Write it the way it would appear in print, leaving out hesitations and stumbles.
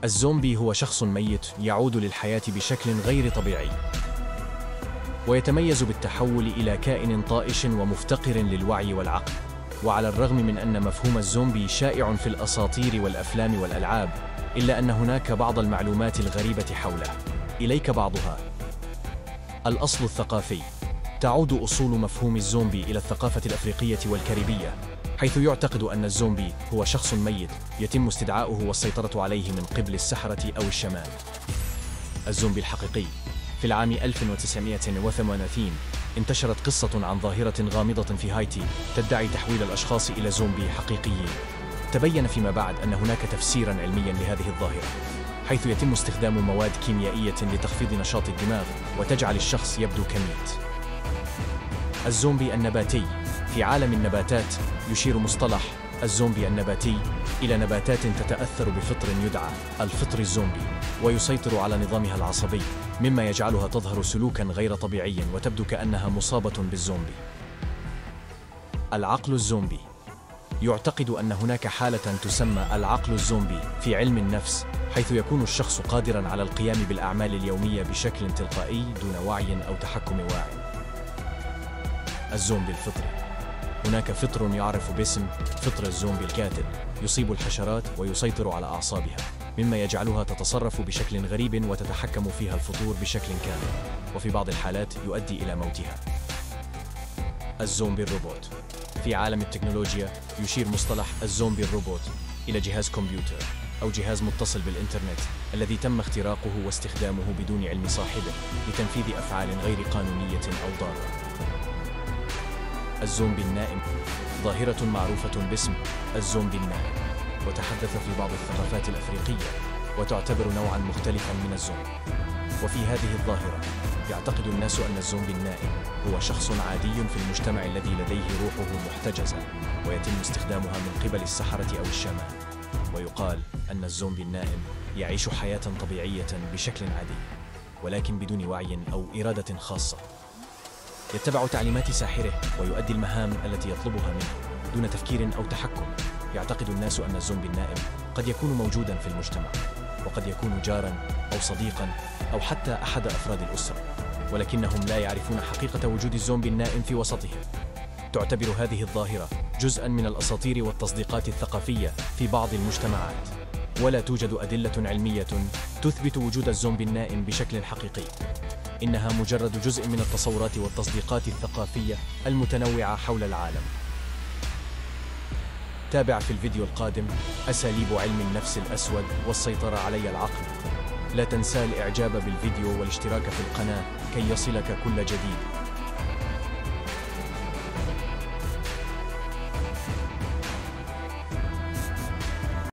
الزومبي هو شخص ميت يعود للحياة بشكل غير طبيعي، ويتميز بالتحول إلى كائن طائش ومفتقر للوعي والعقل. وعلى الرغم من أن مفهوم الزومبي شائع في الأساطير والأفلام والألعاب، إلا أن هناك بعض المعلومات الغريبة حوله. إليك بعضها. الأصل الثقافي. تعود أصول مفهوم الزومبي إلى الثقافة الأفريقية والكاريبية، حيث يعتقد أن الزومبي هو شخص ميت يتم استدعاؤه والسيطرة عليه من قبل السحرة أو الشمال. الزومبي الحقيقي. في العام 1938 انتشرت قصة عن ظاهرة غامضة في هايتي تدعي تحويل الأشخاص إلى زومبي حقيقيين. تبين فيما بعد أن هناك تفسيراً علمياً لهذه الظاهرة، حيث يتم استخدام مواد كيميائية لتخفيض نشاط الدماغ وتجعل الشخص يبدو كميت. الزومبي النباتي. في عالم النباتات يشير مصطلح الزومبي النباتي إلى نباتات تتأثر بفطر يدعى الفطر الزومبي، ويسيطر على نظامها العصبي، مما يجعلها تظهر سلوكاً غير طبيعي وتبدو كأنها مصابة بالزومبي. العقل الزومبي. يعتقد أن هناك حالة تسمى العقل الزومبي في علم النفس، حيث يكون الشخص قادراً على القيام بالأعمال اليومية بشكل تلقائي دون وعي أو تحكم واعٍ. الزومبي الفطري. هناك فطر يعرف باسم فطر الزومبي القاتل، يصيب الحشرات ويسيطر على أعصابها، مما يجعلها تتصرف بشكل غريب وتتحكم فيها الفطور بشكل كامل، وفي بعض الحالات يؤدي إلى موتها. الزومبي الروبوت. في عالم التكنولوجيا يشير مصطلح الزومبي الروبوت إلى جهاز كمبيوتر أو جهاز متصل بالإنترنت الذي تم اختراقه واستخدامه بدون علم صاحبه لتنفيذ أفعال غير قانونية أو ضارة. الزومبي النائم. ظاهرة معروفة باسم الزومبي النائم، وتحدث في بعض الثقافات الأفريقية، وتعتبر نوعاً مختلفاً من الزومبي. وفي هذه الظاهرة يعتقد الناس أن الزومبي النائم هو شخص عادي في المجتمع الذي لديه روحه محتجزة، ويتم استخدامها من قبل السحرة أو الشمال. ويقال أن الزومبي النائم يعيش حياة طبيعية بشكل عادي، ولكن بدون وعي أو إرادة خاصة. يتبع تعليمات ساحره ويؤدي المهام التي يطلبها منه دون تفكير أو تحكم. يعتقد الناس أن الزومبي النائم قد يكون موجوداً في المجتمع، وقد يكون جاراً أو صديقاً أو حتى أحد أفراد الأسرة، ولكنهم لا يعرفون حقيقة وجود الزومبي النائم في وسطهم. تعتبر هذه الظاهرة جزءاً من الأساطير والتصديقات الثقافية في بعض المجتمعات، ولا توجد أدلة علمية تثبت وجود الزومبي النائم بشكل حقيقي. إنها مجرد جزء من التصورات والتصديقات الثقافية المتنوعة حول العالم. تابع في الفيديو القادم أساليب علم النفس الأسود والسيطرة على العقل. لا تنسى الإعجاب بالفيديو والاشتراك في القناة كي يصلك كل جديد.